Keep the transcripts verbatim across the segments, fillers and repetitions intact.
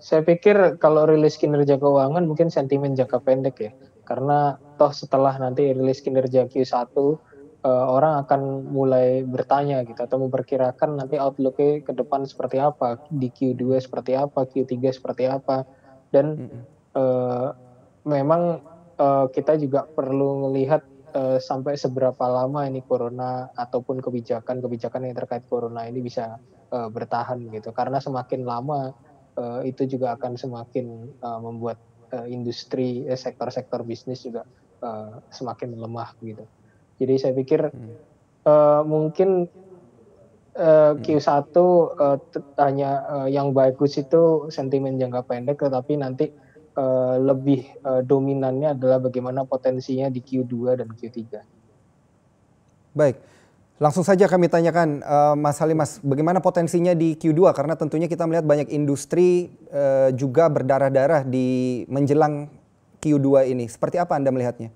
Saya pikir kalau rilis kinerja keuangan mungkin sentimen jangka pendek ya, karena toh setelah nanti rilis kinerja Q satu, eee, orang akan mulai bertanya gitu atau memperkirakan nanti outlook-nya ke depan seperti apa, di Q dua seperti apa, Q tiga seperti apa. Dan, Mhm. eee, memang, eee, kita juga perlu melihat, eee, sampai seberapa lama ini corona ataupun kebijakan-kebijakan yang terkait corona ini bisa, eee, bertahan gitu. Karena semakin lama, eee, itu juga akan semakin, eee, membuat, eee, industri, eee, sektor-sektor bisnis juga, eee, semakin melemah gitu. Jadi saya pikir, Mhm. eee, mungkin, eee, Q Mhm. satu, eee, tet hanya, eee, yang bagus itu sentimen jangka pendek, tetapi nanti, eee, lebih, eee, dominannya adalah bagaimana potensinya di Q dua dan Q tiga. Baik, langsung saja kami tanyakan, eee, Mas Mhm. Halimas, bagaimana potensinya di Q dua? Karena tentunya kita melihat banyak industri, eee, juga berdarah-darah di menjelang Q dua ini. Seperti apa Anda melihatnya?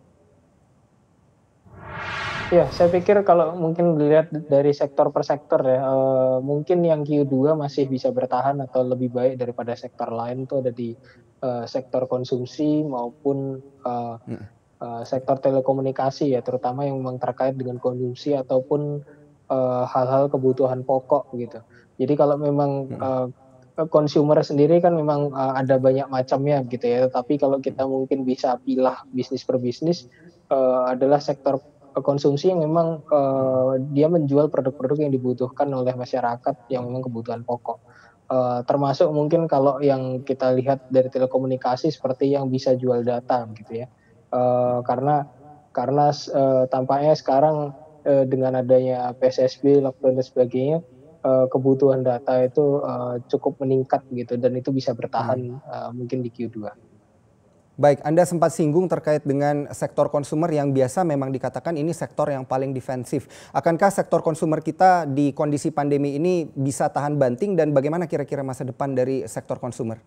Ya, saya pikir kalau mungkin dilihat dari sektor per sektor ya, eee, mungkin yang Q dua masih bisa bertahan atau lebih baik daripada sektor lain tuh ada di, eee, sektor konsumsi maupun, eee Mhm. eee, sektor telekomunikasi ya, terutama yang memang terkait dengan konsumsi ataupun, eee, hal-hal kebutuhan pokok gitu. Jadi kalau memang, Mhm. eee eee, consumer sendiri kan memang, eee, ada banyak macamnya gitu ya, tapi kalau kita Mhm. mungkin bisa pilah bisnis per bisnis, eee, adalah sektor, eee, konsumsi yang memang, Mhm. eee, dia menjual produk-produk yang dibutuhkan oleh masyarakat yang memang kebutuhan pokok. Eee, termasuk mungkin kalau yang kita lihat dari telekomunikasi seperti yang bisa jual data gitu ya. Eee, Mhm. karena karena s eee, tampaknya sekarang, eee, dengan adanya P-S-S-B, lockdown dan sebagainya, eee, kebutuhan data itu, eee, cukup meningkat gitu dan itu bisa bertahan, Mhm. eee, mungkin di Q dua. Baik, Anda sempat singgung terkait dengan sektor konsumer yang biasa memang dikatakan ini sektor yang paling defensif. Akankah sektor konsumer kita di kondisi pandemi ini bisa tahan banting dan bagaimana kira-kira masa depan dari sektor konsumer?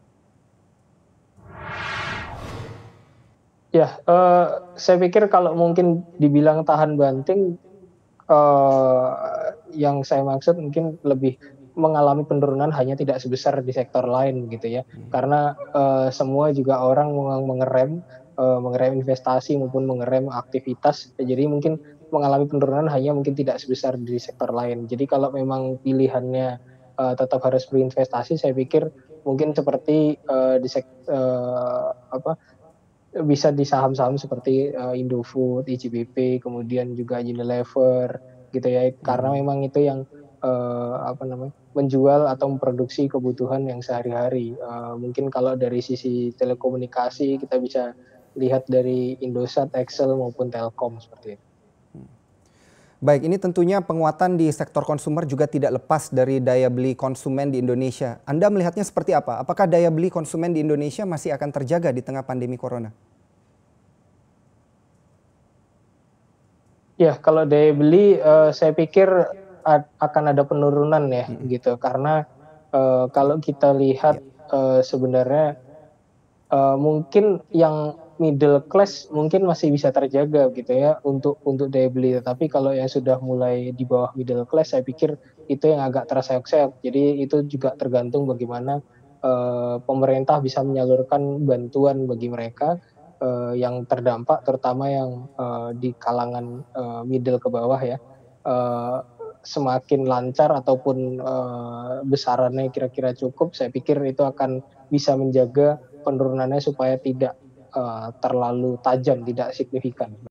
Ya, eee, saya pikir kalau mungkin dibilang tahan banting, eee, yang saya maksud mungkin lebih mengalami penurunan hanya tidak sebesar di sektor lain gitu ya. Mhm. Karena, eee, semua juga orang memang mengerem, eee, mengerem investasi maupun mengerem aktivitas, jadi mungkin mengalami penurunan hanya mungkin tidak sebesar di sektor lain. Jadi kalau memang pilihannya, eee, tetap harus berinvestasi, saya pikir mungkin seperti, eee, di sek eee, apa, eee, bisa di saham-saham seperti, eee, Indofood, I C B P, kemudian juga Unilever gitu ya, karena Mhm. memang itu yang, eee, apa namanya, menjual atau memproduksi kebutuhan yang sehari-hari. Eee, mungkin kalau dari sisi telekomunikasi kita bisa lihat dari Indosat, XL, maupun Telkom seperti itu. Mmm. Baik, ini tentunya penguatan di sektor konsumer juga tidak lepas dari daya beli konsumen di Indonesia. Anda melihatnya seperti apa? Apakah daya beli konsumen di Indonesia masih akan terjaga di tengah pandemi corona? Ya, kalau daya beli, eee, saya pikir ad akan ada penurunan ya Mhm. gitu, karena, eee, kalau kita Iya. lihat, eee, sebenarnya, eee, mungkin yang middle class mungkin masih bisa terjaga gitu ya untuk untuk daya beli, tetapi kalau yang sudah mulai di bawah middle class saya pikir itu yang agak terseok-seok. Jadi itu juga tergantung bagaimana, eee, pemerintah bisa menyalurkan bantuan bagi mereka, eee, yang terdampak terutama yang, eee, di kalangan, eee, middle ke bawah ya. Eee, semakin lancar ataupun, eee, besarannya kira-kira cukup, saya pikir itu akan bisa menjaga penurunannya supaya tidak, eee, terlalu tajam, tidak signifikan.